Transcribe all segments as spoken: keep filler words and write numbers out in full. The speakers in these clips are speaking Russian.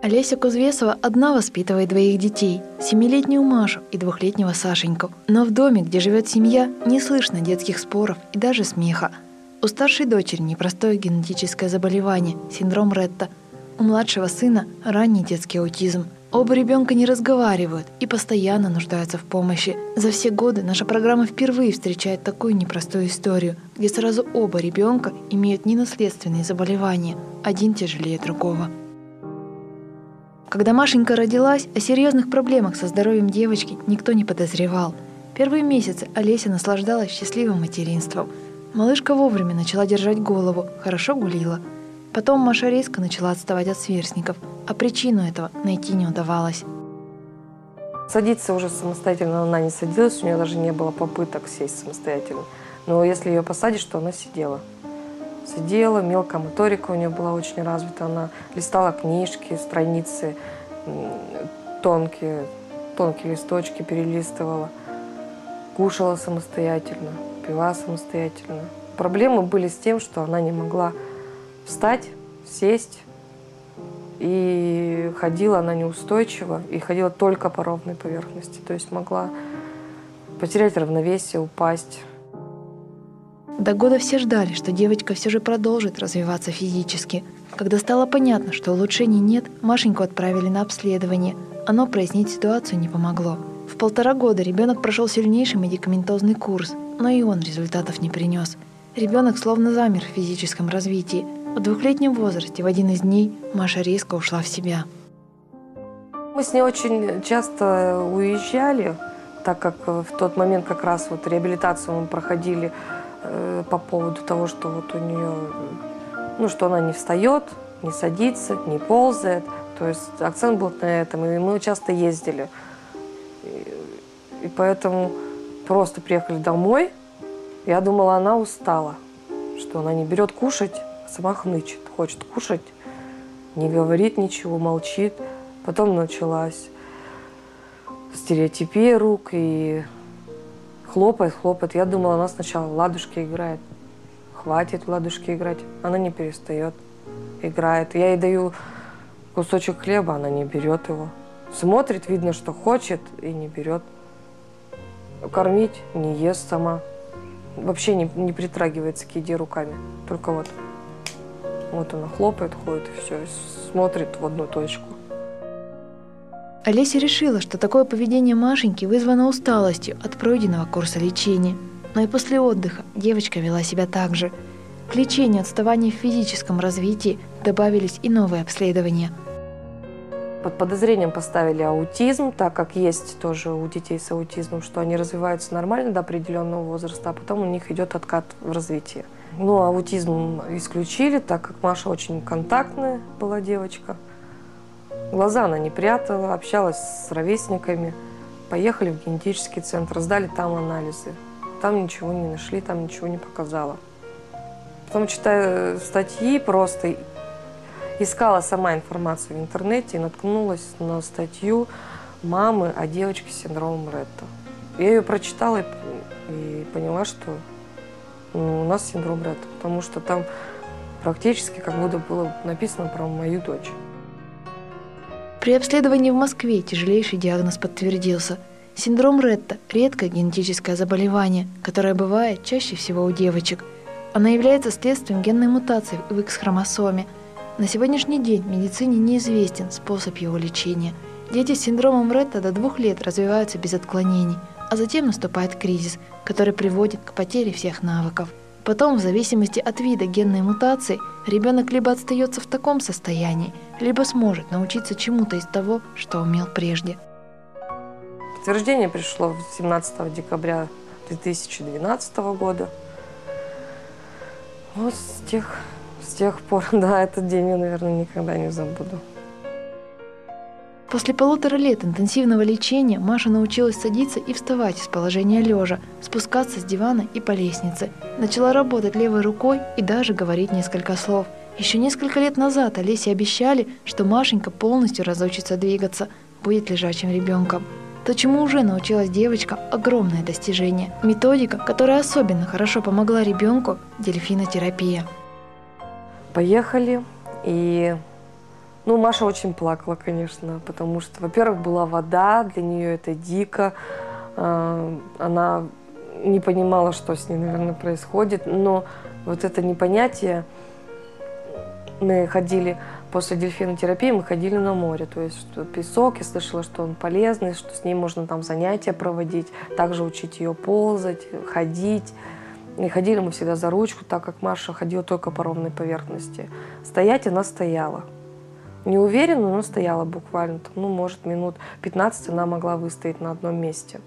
Олеся Кузвесова одна воспитывает двоих детей – семилетнюю Машу и двухлетнего Сашеньку. Но в доме, где живет семья, не слышно детских споров и даже смеха. У старшей дочери непростое генетическое заболевание – синдром Ретта. У младшего сына – ранний детский аутизм. Оба ребенка не разговаривают и постоянно нуждаются в помощи. За все годы наша программа впервые встречает такую непростую историю, где сразу оба ребенка имеют ненаследственные заболевания, один тяжелее другого. Когда Машенька родилась, о серьезных проблемах со здоровьем девочки никто не подозревал. Первые месяцы Олеся наслаждалась счастливым материнством. Малышка вовремя начала держать голову, хорошо гулила. Потом Маша резко начала отставать от сверстников, а причину этого найти не удавалось. Садиться уже самостоятельно она не садилась, у нее даже не было попыток сесть самостоятельно. Но если ее посадишь, то она сидела. Сидела, мелкая моторика у нее была очень развита, она листала книжки, страницы, тонкие, тонкие листочки перелистывала, кушала самостоятельно, пила самостоятельно. Проблемы были с тем, что она не могла встать, сесть, и ходила она неустойчиво, и ходила только по ровной поверхности, то есть могла потерять равновесие, упасть. До года все ждали, что девочка все же продолжит развиваться физически. Когда стало понятно, что улучшений нет, Машеньку отправили на обследование. Оно прояснить ситуацию не помогло. В полтора года ребенок прошел сильнейший медикаментозный курс, но и он результатов не принес. Ребенок словно замер в физическом развитии. В двухлетнем возрасте в один из дней Маша резко ушла в себя. Мы с ней очень часто уезжали, так как в тот момент как раз вот реабилитацию мы проходили э, по поводу того, что вот у нее, ну, что она не встает, не садится, не ползает. То есть акцент был на этом, и мы часто ездили. И, и поэтому просто приехали домой. Я думала, она устала, что она не берет кушать, а сама хнычет, хочет кушать, не говорит ничего, молчит. Потом началась стереотипия рук и хлопает, хлопает. Я думала, она сначала в ладушки играет. Хватит в ладушки играть. Она не перестает, играет. Я ей даю кусочек хлеба, она не берет его. Смотрит, видно, что хочет, и не берет. Кормить не ест сама. Вообще не, не притрагивается к еде руками. Только вот, вот она хлопает, ходит и все, и смотрит в одну точку. Олеся решила, что такое поведение Машеньки вызвано усталостью от пройденного курса лечения. Но и после отдыха девочка вела себя так же. К лечению отставания в физическом развитии добавились и новые обследования. Под подозрением поставили аутизм, так как есть тоже у детей с аутизмом, что они развиваются нормально до определенного возраста, а потом у них идет откат в развитии. Но аутизм исключили, так как Маша очень контактная была девочка. Глаза она не прятала, общалась с ровесниками. Поехали в генетический центр, сдали там анализы. Там ничего не нашли, там ничего не показало. Потом, читая статьи, просто искала сама информацию в интернете и наткнулась на статью мамы о девочке с синдромом Ретта. Я ее прочитала и, и поняла, что ну, у нас синдром Ретта, потому что там практически как будто было написано про мою дочь. При обследовании в Москве тяжелейший диагноз подтвердился. Синдром Ретта – редкое генетическое заболевание, которое бывает чаще всего у девочек. Оно является следствием генной мутации в Икс-хромосоме. На сегодняшний день в медицине неизвестен способ его лечения. Дети с синдромом Ретта до двух лет развиваются без отклонений, а затем наступает кризис, который приводит к потере всех навыков. Потом, в зависимости от вида генной мутации, ребенок либо остается в таком состоянии, либо сможет научиться чему-то из того, что умел прежде. Подтверждение пришло семнадцатого декабря две тысячи двенадцатого года. Вот с тех, с тех пор, да, этот день я, наверное, никогда не забуду. После полутора лет интенсивного лечения Маша научилась садиться и вставать из положения лежа, спускаться с дивана и по лестнице. Начала работать левой рукой и даже говорить несколько слов. Еще несколько лет назад Олесе обещали, что Машенька полностью разучится двигаться, будет лежачим ребенком. То, чему уже научилась девочка, огромное достижение. Методика, которая особенно хорошо помогла ребенку – дельфинотерапия. Поехали, и Ну, Маша очень плакала, конечно, потому что, во-первых, была вода, для нее это дико. Она не понимала, что с ней, наверное, происходит. Но вот это непонятие, мы ходили после дельфинотерапии, мы ходили на море. То есть что песок, я слышала, что он полезный, что с ней можно там занятия проводить, также учить ее ползать, ходить. И ходили мы всегда за ручку, так как Маша ходила только по ровной поверхности. Стоять она стояла. Не уверенно, но стояла буквально. Ну, может, минут пятнадцать она могла выстоять на одном месте.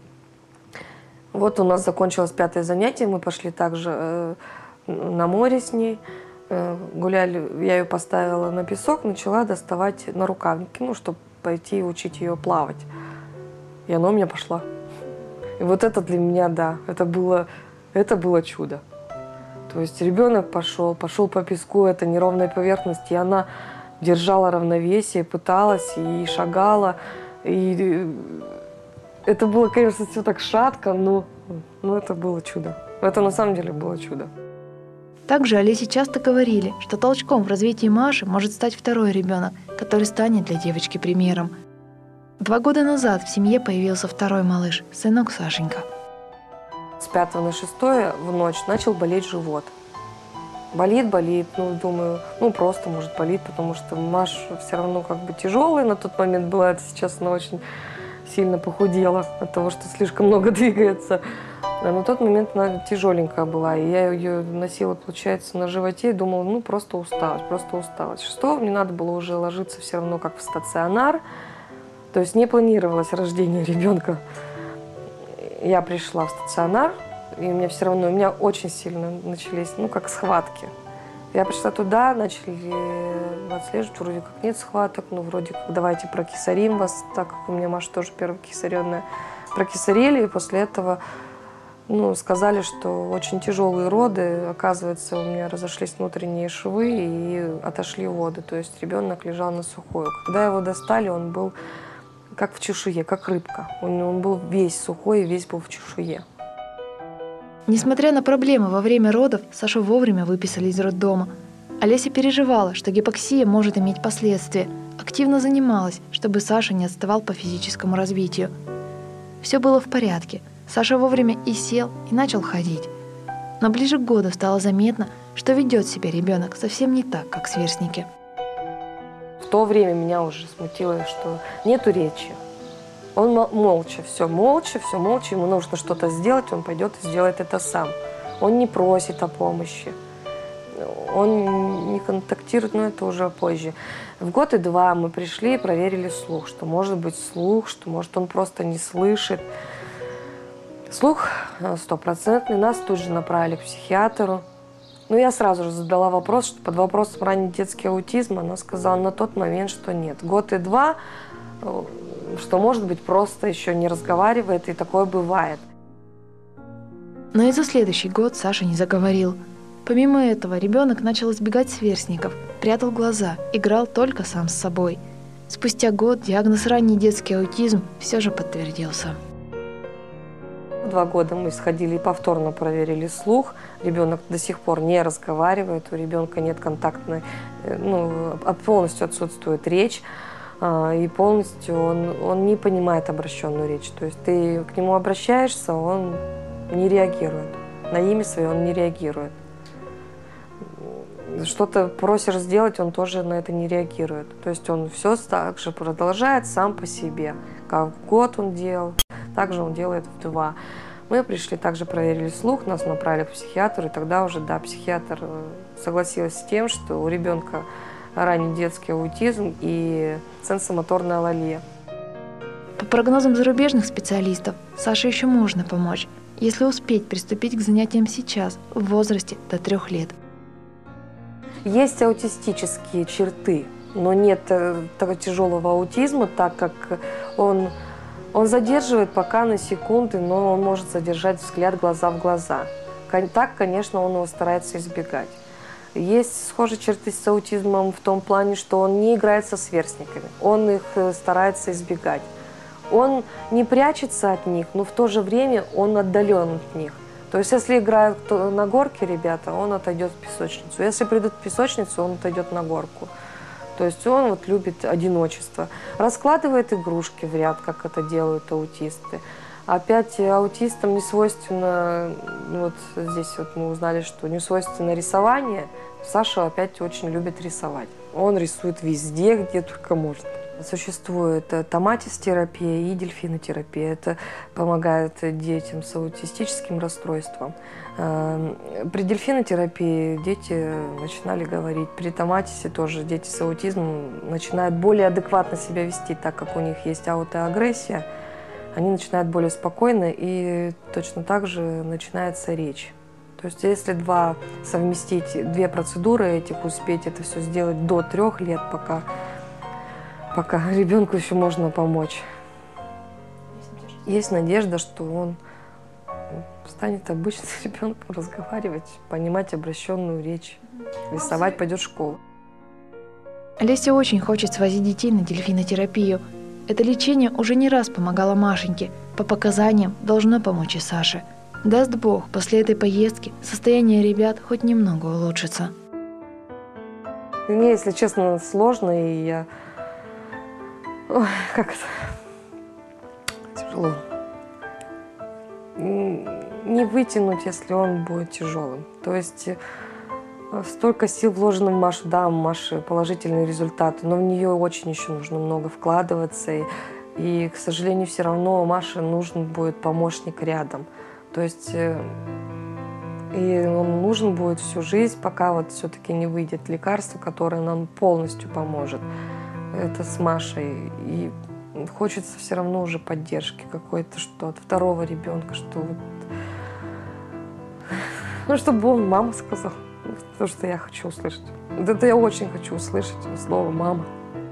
Вот у нас закончилось пятое занятие, мы пошли также э, на море с ней. Э, гуляли, я ее поставила на песок, начала доставать на рукавники, ну, чтобы пойти учить ее плавать. И она у меня пошла. И вот это для меня, да, это было, это было чудо. То есть ребенок пошел, пошел по песку, это неровная поверхность, и она держала равновесие, пыталась и шагала. И это было, конечно, все так шатко, но, но это было чудо. Это на самом деле было чудо. Также Олесе часто говорили, что толчком в развитии Маши может стать второй ребенок, который станет для девочки примером. Два года назад в семье появился второй малыш, сынок Сашенька. С пятого на шестое в ночь начал болеть живот. Болит, болит, ну, думаю, ну, просто, может, болит, потому что Маша все равно как бы тяжелая на тот момент была, это сейчас она очень сильно похудела от того, что слишком много двигается. А на тот момент она тяжеленькая была, и я ее носила, получается, на животе и думала, ну, просто усталость, просто усталость. Шестого мне надо было уже ложиться все равно как в стационар, то есть не планировалось рождение ребенка. Я пришла в стационар, и у меня все равно, у меня очень сильно начались, ну, как схватки. Я пришла туда, начали отслеживать, вроде как нет схваток, ну, вроде как давайте прокисарим вас, так как у меня Маша тоже первокисаренная. Прокисарили, и после этого, ну, сказали, что очень тяжелые роды, оказывается, у меня разошлись внутренние швы и отошли воды, то есть ребенок лежал на сухую. Когда его достали, он был как в чешуе, как рыбка. Он, он был весь сухой и весь был в чешуе. Несмотря на проблемы во время родов, Сашу вовремя выписали из роддома. Олеся переживала, что гипоксия может иметь последствия. Активно занималась, чтобы Саша не отставал по физическому развитию. Все было в порядке. Саша вовремя и сел, и начал ходить. Но ближе к году стало заметно, что ведет себя ребенок совсем не так, как сверстники. В то время меня уже смутило, что нету речи. Он молча, все молча, все молча, ему нужно что-то сделать, он пойдет и сделает это сам. Он не просит о помощи, он не контактирует, но это уже позже. В год и два мы пришли и проверили слух, что может быть слух, что может он просто не слышит. Слух стопроцентный, нас тут же направили к психиатру. Ну, я сразу же задала вопрос, что под вопросом ранний детский аутизм, она сказала на тот момент, что нет. Год и два, что, может быть, просто еще не разговаривает, и такое бывает. Но и за следующий год Саша не заговорил. Помимо этого, ребенок начал избегать сверстников, прятал глаза, играл только сам с собой. Спустя год диагноз ранний детский аутизм все же подтвердился. Два года мы сходили и повторно проверили слух. Ребенок до сих пор не разговаривает, у ребенка нет контактной, ну, полностью отсутствует речь. И полностью он, он не понимает обращенную речь. То есть ты к нему обращаешься, он не реагирует. На имя свое он не реагирует. Что-то просишь сделать, он тоже на это не реагирует. То есть он все так же продолжает сам по себе. Как в год он делал, так же он делает в два. Мы пришли, также проверили слух, нас направили к психиатру, и тогда уже, да, психиатр согласилась с тем, что у ребенка ранний детский аутизм и сенсомоторная алалия. По прогнозам зарубежных специалистов, Саше еще можно помочь, если успеть приступить к занятиям сейчас, в возрасте до трех лет. Есть аутистические черты, но нет такого тяжелого аутизма, так как он, он задерживает пока на секунды, но он может задержать взгляд глаза в глаза. Так, конечно, он его старается избегать. Есть схожие черты с аутизмом в том плане, что он не играет со сверстниками, он их старается избегать. Он не прячется от них, но в то же время он отдален от них. То есть, если играют на горке ребята, он отойдет в песочницу. Если придут в песочницу, он отойдет на горку. То есть он вот любит одиночество. Раскладывает игрушки в ряд, как это делают аутисты. Опять аутистам не свойственно, вот здесь вот мы узнали, что не свойственно рисование. Саша опять очень любит рисовать. Он рисует везде, где только можно. Существует томатис-терапия и дельфинотерапия. Это помогает детям с аутистическим расстройством. При дельфинотерапии дети начинали говорить, при томатисе тоже дети с аутизмом начинают более адекватно себя вести, так как у них есть аутоагрессия. Они начинают более спокойно, и точно так же начинается речь. То есть если два совместить, две процедуры этих, успеть это все сделать до трех лет, пока, пока ребенку еще можно помочь. Есть надежда, что он станет обычным ребенком, разговаривать, понимать обращенную речь, рисовать, пойдет в школу. Олеся очень хочет свозить детей на дельфинотерапию. Это лечение уже не раз помогало Машеньке. По показаниям должно помочь и Саше. Даст Бог, после этой поездки состояние ребят хоть немного улучшится. Мне, если честно, сложно, и я... Ой, как это... Тяжело. Не вытянуть, если он будет тяжелым. То есть столько сил вложено в Машу. Да, у Маши положительные результаты, но в нее очень еще нужно много вкладываться. И, и к сожалению, все равно Маше нужен будет помощник рядом. То есть и он нужен будет всю жизнь, пока вот все-таки не выйдет лекарство, которое нам полностью поможет. Это с Машей. И хочется все равно уже поддержки какой-то, что от второго ребенка, что вот, ну, чтобы он мама сказал то, что я хочу услышать. Вот это я очень хочу услышать слово «мама».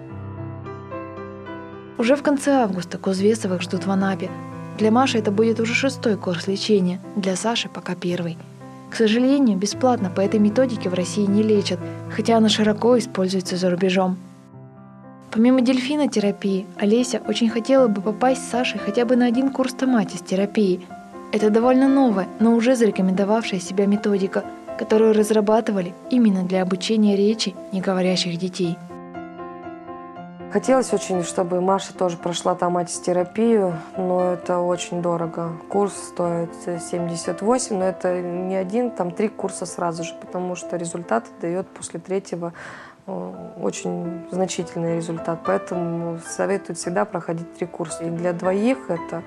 Уже в конце августа Кузвесовых ждут в Анапе. Для Маши это будет уже шестой курс лечения, для Саши пока первый. К сожалению, бесплатно по этой методике в России не лечат, хотя она широко используется за рубежом. Помимо дельфинотерапии, Олеся очень хотела бы попасть с Сашей хотя бы на один курс томатис-терапии. Это довольно новая, но уже зарекомендовавшая себя методика, которую разрабатывали именно для обучения речи неговорящих детей. Хотелось очень, чтобы Маша тоже прошла томатис-терапию, но это очень дорого. Курс стоит семьдесят восемь, но это не один, там три курса сразу же, потому что результат дает после третьего очень значительный результат. Поэтому советуют всегда проходить три курса. И для двоих это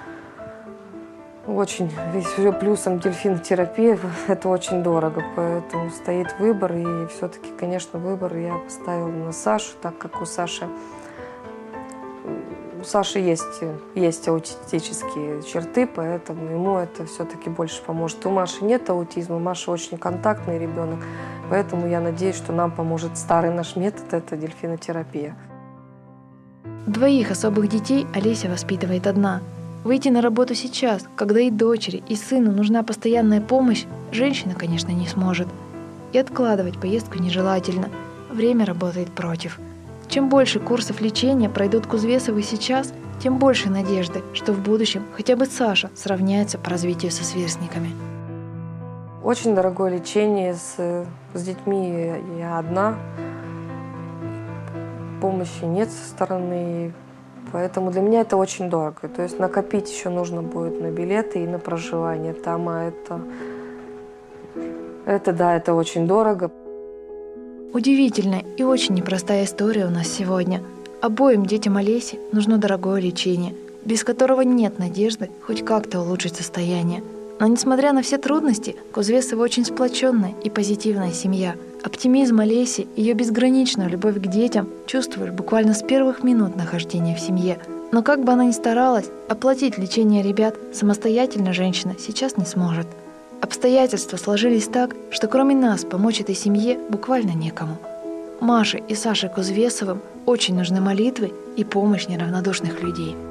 очень, еще плюсом дельфинотерапия, это очень дорого. Поэтому стоит выбор, и все-таки, конечно, выбор я поставила на Сашу, так как у Саши, у Саши есть, есть аутистические черты, поэтому ему это все-таки больше поможет. У Маши нет аутизма, Маша очень контактный ребенок, поэтому я надеюсь, что нам поможет старый наш метод, это дельфинотерапия. Двоих особых детей Олеся воспитывает одна. Выйти на работу сейчас, когда и дочери, и сыну нужна постоянная помощь, женщина, конечно, не сможет. И откладывать поездку нежелательно. Время работает против. Чем больше курсов лечения пройдут Кузвесовы сейчас, тем больше надежды, что в будущем хотя бы Саша сравняется по развитию со сверстниками. Очень дорогое лечение. С, с детьми я одна. Помощи нет со стороны. Поэтому для меня это очень дорого. То есть накопить еще нужно будет на билеты и на проживание там, а это, это да, это очень дорого. Удивительная и очень непростая история у нас сегодня. Обоим детям Олеси нужно дорогое лечение, без которого нет надежды хоть как-то улучшить состояние. Но несмотря на все трудности, Кузвесовы очень сплоченная и позитивная семья. Оптимизм Олеси, ее безграничную любовь к детям чувствуешь буквально с первых минут нахождения в семье. Но как бы она ни старалась, оплатить лечение ребят самостоятельно женщина сейчас не сможет. Обстоятельства сложились так, что кроме нас помочь этой семье буквально некому. Маше и Саше Кузвесовым очень нужны молитвы и помощь неравнодушных людей.